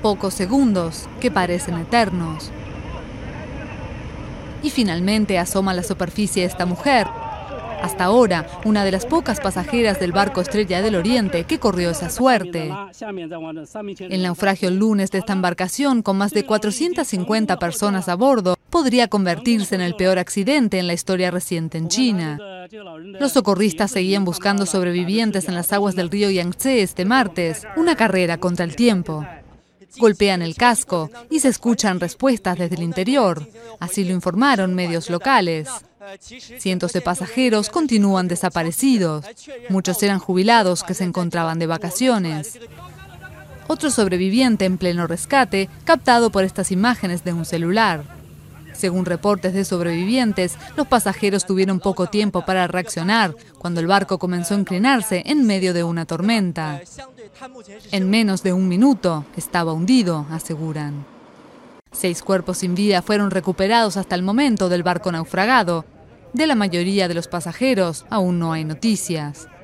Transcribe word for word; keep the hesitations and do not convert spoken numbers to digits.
Pocos segundos que parecen eternos. Y finalmente asoma a la superficie esta mujer. Hasta ahora, una de las pocas pasajeras del barco Estrella del Oriente que corrió esa suerte. El naufragio el lunes de esta embarcación, con más de cuatrocientas cincuenta personas a bordo, podría convertirse en el peor accidente en la historia reciente en China. Los socorristas seguían buscando sobrevivientes en las aguas del río Yangtze este martes, una carrera contra el tiempo. Golpean el casco y se escuchan respuestas desde el interior, así lo informaron medios locales. Cientos de pasajeros continúan desaparecidos. Muchos eran jubilados que se encontraban de vacaciones. Otro sobreviviente en pleno rescate, captado por estas imágenes de un celular. Según reportes de sobrevivientes, los pasajeros tuvieron poco tiempo para reaccionar cuando el barco comenzó a inclinarse en medio de una tormenta. En menos de un minuto estaba hundido, aseguran. Seis cuerpos sin vida fueron recuperados hasta el momento del barco naufragado. De la mayoría de los pasajeros aún no hay noticias.